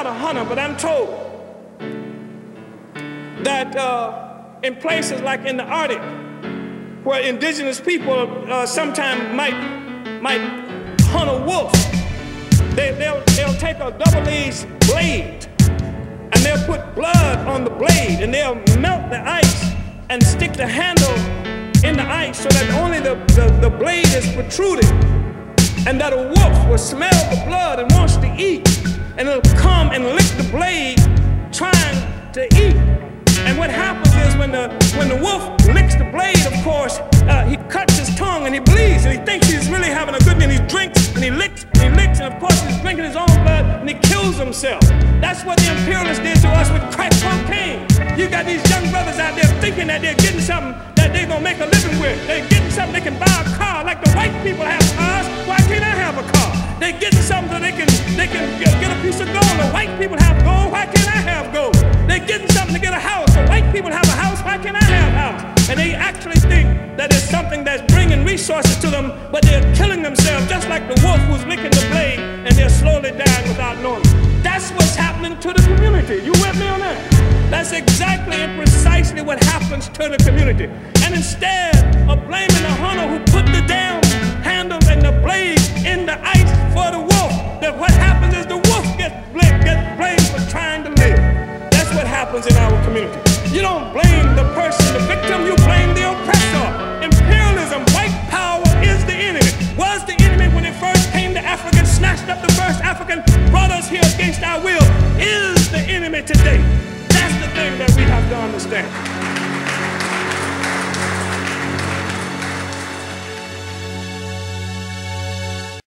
not a hunter, but I'm told that in places like in the Arctic, where indigenous people sometimes might hunt a wolf, they'll take a double-edged blade and they'll put blood on the blade and they'll melt the ice and stick the handle in the ice so that only the blade is protruding, and that a wolf will smell the blood and wants to eat, and it'll come and lick the blade trying to eat. And what happens is when the wolf licks the blade, of course, he cuts his tongue and he bleeds and he thinks he's really having a good day, and he drinks and he licks and he licks, and of course he's drinking his own blood and he kills himself. That's what the imperialists did to us with crack cocaine. You got these young brothers out there thinking that they're getting something that they're gonna make a living with. They're getting something they can buy a car like the white people have cars. Why can't I have a car? They're getting something so they can get a piece of gold. The white people have gold. Why can't I have gold? They're getting something to get a house. The white people have a house. Why can't I have a house? And they actually think that it's something that's bringing resources to them, but they're killing themselves just like the wolf who's licking the blade, and they're slowly dying without knowing. That's what's happening to the community. You with me on that? That's exactly and precisely what happens to the community. And instead of blaming the hunter who put the damn handle and the blade in the ice for the wolf, that what happens is the wolf gets blamed for trying to live. That's what happens in our community. You don't blame the person, the victim, you blame the oppressor. Imperialism, white power is the enemy. Was the enemy when it first came to Africa, snatched up the first African, brought us here against our will, is the enemy today. That's the thing that we have to understand.